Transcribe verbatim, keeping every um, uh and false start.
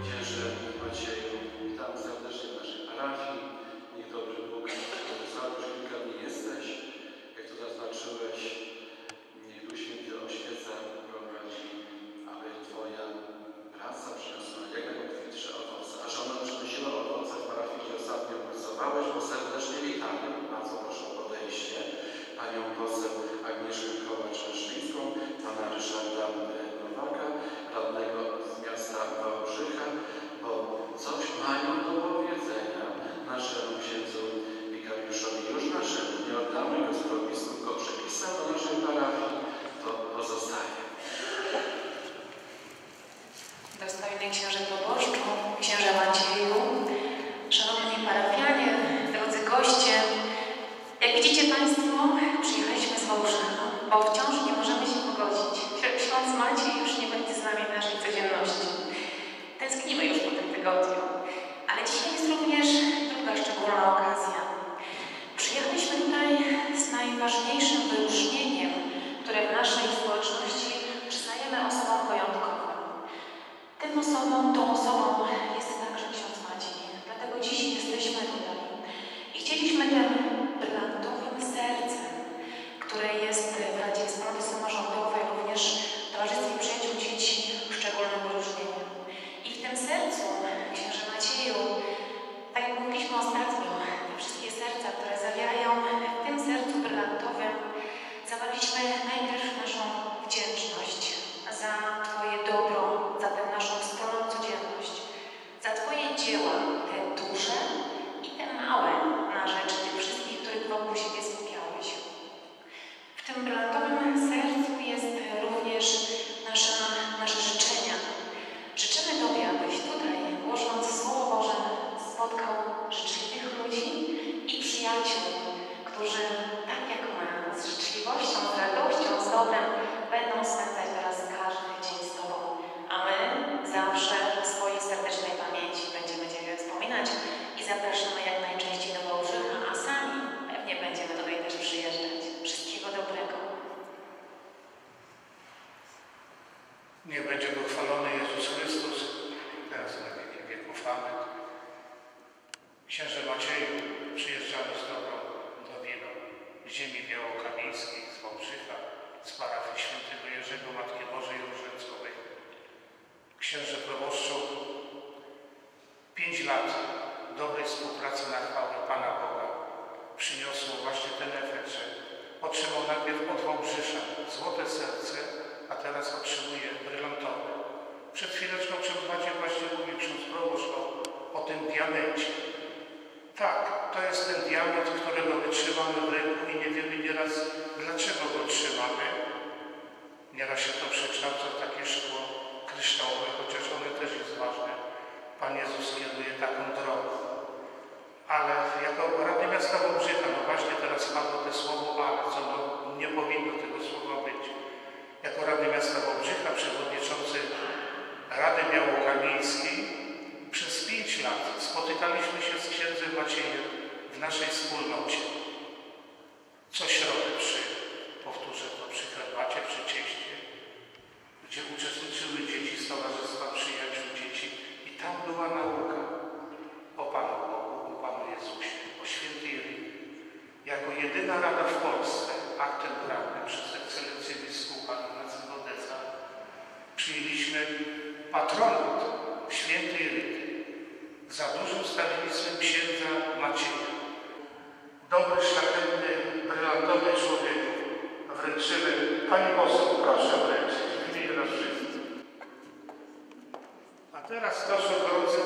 Księże Macieju, witam serdecznie w naszej parafii. Niech dobry Bóg, już kilka dni jesteś, jak to zaznaczyłeś, niech Duch Święty oświeca, prowadzi, aby Twoja praca przyniosła jak najobfitsze owoce, a że ona przynosiła owoce w parafii, gdzie ostatnio pracowałeś, bo serdecznie witamy. Bardzo proszę o podejście panią poseł Agnieszkę Kołacz-Leszczyńską, pana Ryszarda Nowaka, radnego z miasta Wałbrzycha, bo coś mają do powiedzenia naszemu księdzu wikariuszowi. Już naszemu, nie oddamy go z propisku, go przepisał do naszej parafii, to pozostaje. Dostojny księże proboszczu, księże Macieju, szanowni parafianie, drodzy goście, jak widzicie Państwo, przyjechaliśmy z Wałbrzycha, bo wciąż nie możemy się pogodzić. Ksiądz Maciej już nie będzie z nami w naszej codzienności. Tęsknimy już po tym tygodniu. Ale dzisiaj jest również druga szczególna okazja. Przyjechaliśmy tutaj z najważniejszym wyróżnieniem, które w naszej społeczności przyznajemy osobom wyjątkowym. Tym osobom, tą osobą jest także ksiądz Maciej. Dlatego dziś jesteśmy tutaj. I chcieliśmy tym brylantowym sercem, które jest w Radzie Wspólnoty Samorządowej, również w Towarzystwie Przyjaciół Dzieci, szczególnym wyróżnieniem. I w tym sercu, księże Macieju, tak jak mówiliśmy ostatnio, te wszystkie serca, które zawierają w tym sercu brylantowym, zawarliśmy najpierw naszą wdzięczność za Twoje dobro, za tę naszą wspólną codzienność, za Twoje dzieła, te duże i te małe, na rzecz tych wszystkich, których wokół siebie skupiałeś. W tym brylantowym sercu jest również nasza, nasze życzenia. Życzymy Tobie, abyś tutaj, głosząc Słowo Boże, spotkał życzliwych ludzi i przyjaciół, którzy, tak jak my, z życzliwością, z radością, z dobrem będą spędzać teraz każdy dzień z Tobą. A my zawsze w swojej serdecznej pamięci będziemy Ciebie wspominać i zapraszamy jak najczęściej do Wałbrzycha, a sami pewnie będziemy tutaj też przyjeżdżać. Wszystkiego dobrego. Niech będzie pochwalony Jezus Chrystus, teraz na wieki wieków. Amen. Księże Macieju, przyjeżdżamy z dobrą nowiną z ziemi białokamiejskiej, z Wałbrzycha, z parafii świętego Jerzego Matki Bożej Różańcowej. Księże proboszczu, pięć lat dobrej współpracy na chwałę Pana Boga przyniosło właśnie ten efekt, że otrzymał najpierw od Wałbrzysza złote serce, a teraz otrzymuje brylantowe. Przed chwileczką ksiądz Maciej właśnie mówił, ksiądz proboszcz, o, o tym diamencie. Tak, to jest ten diament, którego my trzymamy w ręku i nie wiemy nieraz, dlaczego go trzymamy. Nieraz się to przekształca w takie szkło kryształowe, chociaż one też jest ważne. Pan Jezus kieruje taką drogą. Ale jako Rady Miasta Wałbrzycha, no właśnie teraz padło to słowo ale, co no, nie powinno tego słowa być. Jako Rady Miasta Wałbrzycha, przewodniczący Rady Białokamiejskiej, przez pięć lat spotykaliśmy się z księdzem Maciejem w naszej wspólnocie. Co środę przy, powtórzę to, przy herbacie, przy cieście, gdzie uczestniczyły dzieci z Towarzystwa Przyjaciół Dzieci i tam była nauka o Panu Bogu, o Panu Jezusie, o świętej Liturgii. Jako jedyna rada w Polsce aktem prawnym przez ekscelencję biskupa Ignacego Deca przyjęliśmy patronat świętej Liturgii za dużym stawiennictwem księdza Macieja. Dobry, szlachetny, brylantowy człowiek, wręczymy. Pani poseł, proszę wręczyć w imieniu nas wszystkich. A teraz proszę gorący